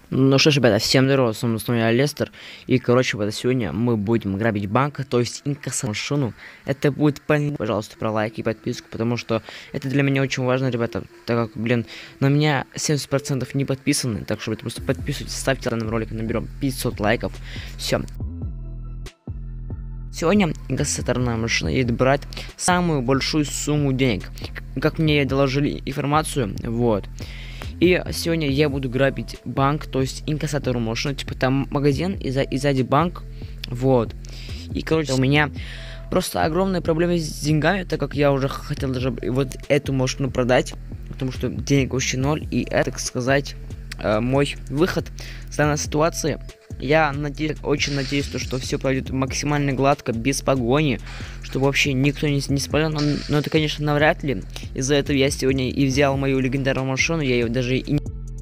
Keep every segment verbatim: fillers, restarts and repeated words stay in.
Ну что ж, ребята, всем здорово, с вами снова я, Лестер. И, короче, вот сегодня мы будем грабить банк, то есть инкассовать машину. Это будет, пожалуйста, про лайк и подписку, потому что это для меня очень важно, ребята. Так как, блин, на меня семьдесят процентов не подписаны, так что, ребята, просто подписывайтесь, ставьте данным роликом, наберем пятьсот лайков. Все. Сегодня инкассаторная машина едет брать самую большую сумму денег. Как мне доложили информацию, вот. И сегодня я буду грабить банк, то есть инкассатору машину, типа там магазин и, за, и сзади банк, вот. И, короче, у меня просто огромные проблемы с деньгами, так как я уже хотел даже вот эту машину продать, потому что денег вообще ноль, и это, так сказать, э, мой выход с данной ситуации. Я надеюсь, очень надеюсь, то, что все пройдет максимально гладко, без погони, чтобы вообще никто не, не спалил. Но, но это, конечно, навряд ли. Из-за этого я сегодня и взял мою легендарную машину, я ее даже и не...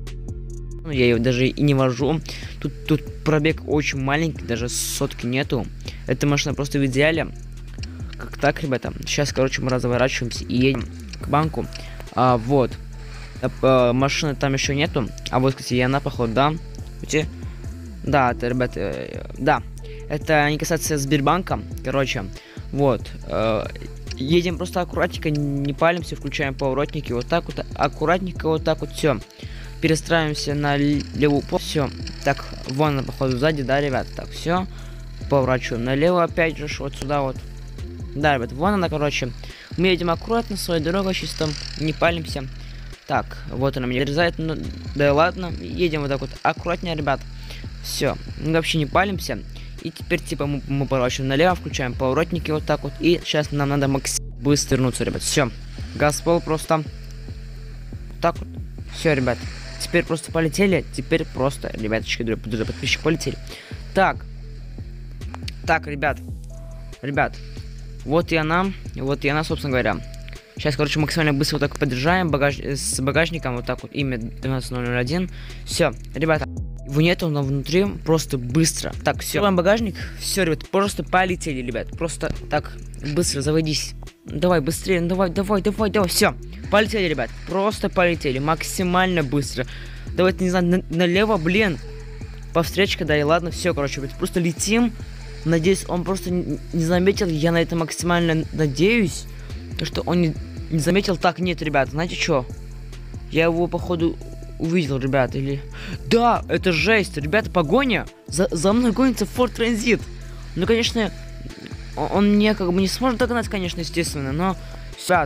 Я ее даже и не вожу. Тут, тут пробег очень маленький, даже сотки нету. Эта машина просто в идеале. Как так, ребята? Сейчас, короче, мы разворачиваемся и едем к банку. А, вот. А, а, машины там еще нету. А вот, кстати, и она, походу, да? Видите? Да, это, ребята, э, да, это не касается Сбербанка, короче, вот, э, едем просто аккуратненько, не палимся, включаем поворотники, вот так вот, аккуратненько, вот так вот, все, перестраиваемся на левую, все, так, вон она, походу, сзади, да, ребята, так, все, поворачиваем налево, опять же, вот сюда вот, да, ребят, вон она, короче, мы едем аккуратно, своей дорогой, чисто, не палимся, так, вот она меня врезает, ну, да ладно, едем вот так вот, аккуратнее, ребят. Все, мы вообще не палимся. И теперь, типа, мы, мы поворачиваем налево, включаем поворотники вот так вот. И сейчас нам надо максимально быстро вернуться, ребят. Все, газ пол просто. Так вот. Все, ребят. Теперь просто полетели. Теперь просто, ребяточки, друзья, подписчик, полетели. Так. Так, ребят. Ребят. Вот и она. Вот и она, собственно говоря. Сейчас, короче, максимально быстро вот так подъезжаем. Багаж... С багажником вот так вот. Имя двенадцать ноль один. Все, ребята. Его нету, но внутри просто быстро. Так, все, багажник. Все, ребят, просто полетели, ребят. Просто так, быстро заводись. Давай, быстрее, давай, давай, давай, давай. Все, полетели, ребят. Просто полетели. Максимально быстро. Давайте, не знаю, на налево, блин. По встречке, да и ладно. Все, короче, ребят, просто летим. Надеюсь, он просто не, не заметил. Я на это максимально надеюсь. Что он не, не заметил. Так, нет, ребят, знаете что? Я его, походу... увидел, ребят, или... Да, это жесть, ребята, погоня. За, за мной гонится Ford Transit. Ну, конечно, он, он мне как бы не сможет догнать, конечно, естественно, но... Ребят,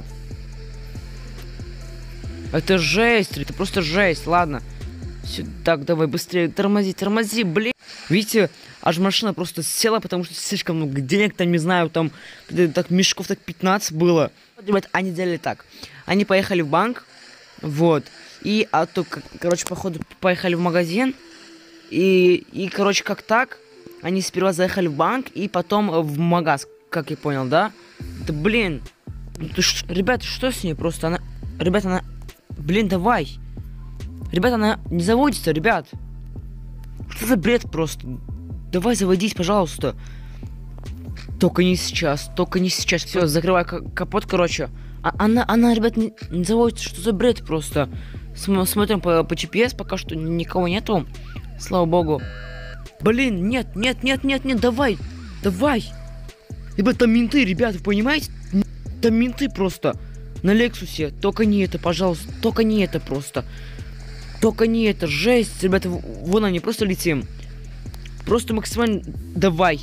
это жесть, это просто жесть, ладно. Все, так, давай быстрее, тормози, тормози, блин. Видите, аж машина просто села, потому что слишком много денег, там, не знаю, там, так, мешков так пятнадцать было. Ребят, они делали так. Они поехали в банк, вот. И, а то, короче, походу, поехали в магазин. И, и, короче, как так, они сперва заехали в банк, и потом в магаз, как я понял, да? Да, блин. Ну, ты ш... Ребята, что с ней просто? Она... Ребята, она... Блин, давай. Ребята, она не заводится, ребят. Что за бред просто? Давай заводись, пожалуйста. Только не сейчас, только не сейчас. Все, закрывай капот, короче. А она, она, ребят, не, не заводится. Что за бред просто? Смотрим по, по джи пи эс, пока что никого нету. Слава богу. Блин, нет, нет, нет, нет, нет, давай. Давай. Ребят, там менты, ребят, вы понимаете? Там менты просто. На Лексусе. Только не это, пожалуйста. Только не это просто. Только не это. Жесть, ребята. Вон они, просто летим. Просто максимально... Давай.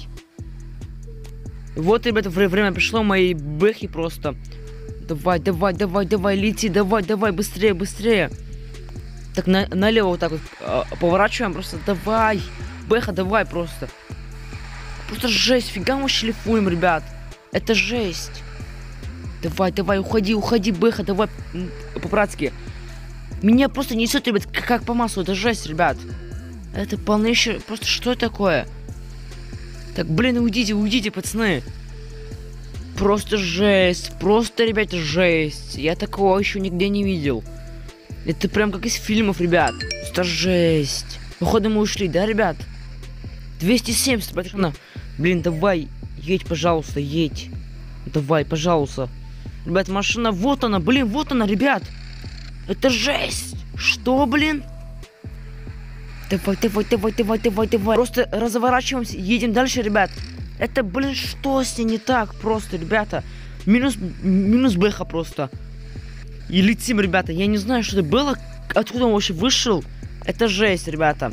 Вот, ребята, время пришло. Мои бэхи просто... Давай, давай, давай, давай, лети, давай, давай, быстрее, быстрее. Так, на, налево вот так вот э, поворачиваем, просто давай. Бэха, давай просто. Просто жесть, фига мы шлифуем, ребят. Это жесть. Давай, давай, уходи, уходи, Бэха, давай, по-братски. Меня просто несет, ребят, как, как по маслу, это жесть, ребят. Это полнейшее, просто что такое? Так, блин, уйдите, уйдите, пацаны. Просто жесть, просто, ребята, жесть. Я такого еще нигде не видел. Это прям как из фильмов, ребят. Это жесть. Походу мы ушли, да, ребят? двести семьдесят, пацаны. Блин, давай, едь, пожалуйста, едь. Давай, пожалуйста. Ребят, машина, вот она, блин, вот она, ребят. Это жесть. Что, блин? Давай, давай, давай, давай, давай, давай. Просто разворачиваемся, едем дальше, ребят. Это, блин, что с ней не так просто, ребята? Минус, минус бэха просто. И летим, ребята. Я не знаю, что это было. Откуда он вообще вышел? Это жесть, ребята.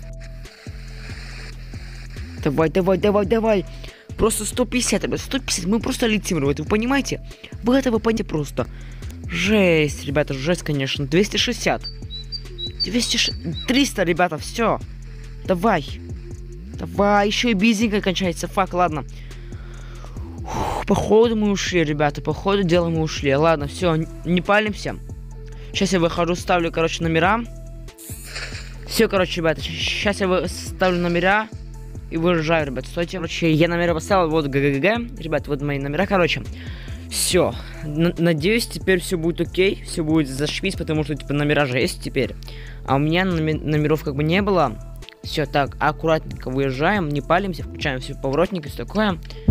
Давай, давай, давай, давай. Просто сто пятьдесят, ребят, сто пятьдесят. Мы просто летим, ребята. Вы понимаете? Вы это вы понимаете просто. Жесть, ребята, жесть, конечно. двести шестьдесят. двести шестьдесят. триста, ребята, все. Давай. Давай, еще и бензинка кончается. Фак, ладно. Фух, походу мы ушли, ребята. Походу дела мы ушли. Ладно, все, не палимся. Сейчас я выхожу, ставлю, короче, номера. Все, короче, ребята, сейчас я ставлю номера и выезжаю, ребят. Стойте. Короче, я номера поставил, вот ГГГ. Ребят, вот мои номера, короче. Все. Надеюсь, теперь все будет окей. Все будет зашибись, потому что, типа, номера же есть теперь. А у меня номеров как бы не было. Все, так, аккуратненько выезжаем, не палимся, включаем все поворотники и все такое.